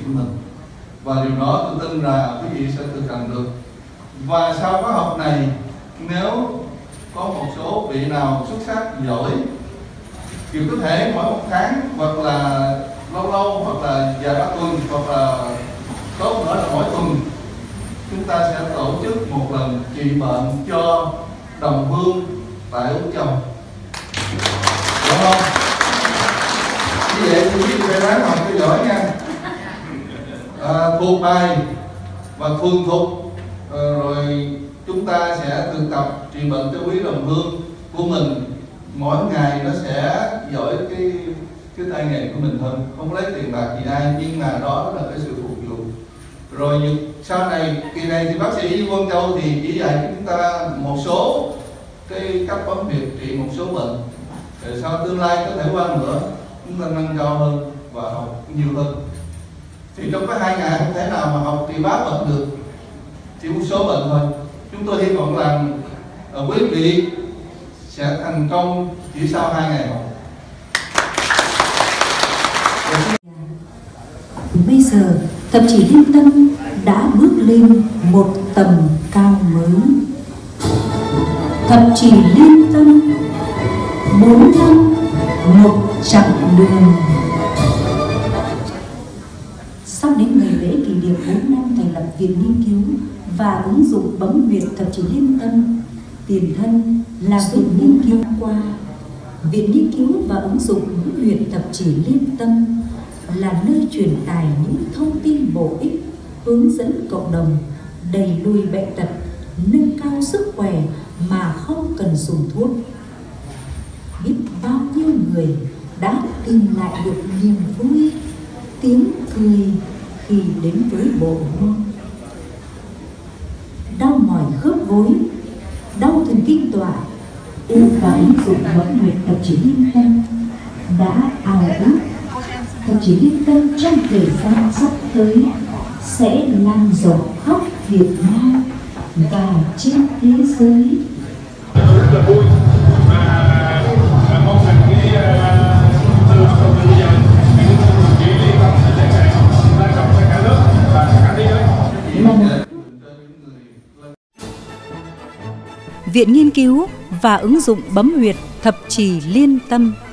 của mình. Và điều đó tôi tin là quý vị sẽ thực hành được. Và sau khóa học này, nếu có một số vị nào xuất sắc giỏi thì có thể mỗi một tháng hoặc là lâu lâu hoặc là vài ba tuần hoặc là tốt nữa là mỗi tuần chúng ta sẽ tổ chức một lần trị bệnh cho đồng hương tại Úc Châu. Đúng không? Như vậy thì quý vị phải ráng học cho giỏi nha. Thuộc bài và thuần thục, rồi chúng ta sẽ thực tập trị bệnh cho quý đồng hương của mình. Mỗi ngày nó sẽ giỏi cái tay nghề của mình hơn, không lấy tiền bạc gì ai, nhưng mà đó là cái sự phục vụ. Rồi sau này kỳ này thì bác sĩ Quang Châu thì chỉ dạy cho chúng ta một số cái cách bấm huyệt trị một số bệnh. Rồi sau tương lai có thể qua nữa chúng ta nâng cao hơn và học nhiều hơn. Thì trong cái 2 ngày không thể nào mà học trị bá bệnh được, chỉ một số bệnh thôi. Chúng tôi hy vọng rằng quý vị sẽ thành công chỉ sau 2 ngày học. Bây giờ Thập Chỉ Liên Tâm đã bước lên một tầm cao mới. Thập Chỉ Liên Tâm 4 năm một chặng đường. Sắp đến ngày lễ kỷ niệm 4 năm thành lập Viện Nghiên cứu và ứng dụng bấm huyệt Thập Chỉ Liên Tâm, tiền thân là Viện Nghiên cứu qua. Viện Nghiên cứu và ứng dụng bấm huyệt Thập Chỉ Liên Tâm là nơi truyền tải những thông tin bổ ích, hướng dẫn cộng đồng đẩy lùi bệnh tật, nâng cao sức khỏe mà không cần dùng thuốc. Biết bao nhiêu người đã tìm lại được niềm vui, tiếng cười khi đến với bộ môn. Đau mỏi khớp gối, đau thần kinh tọa, u và ứng dụng bấm huyệt Thập Chỉ Liên Tâm đã ao ước Thập Chỉ Liên Tâm trong thời gian sắp tới sẽ lan rộng khắp Việt Nam và trên thế giới. Rất là vui và mong rằng cái từ bây giờ Chỉ Liên Tâm sẽ lan rộng ra cả nước và cả thế giới. Viện Nghiên cứu và ứng dụng bấm huyệt Thập Chỉ Liên Tâm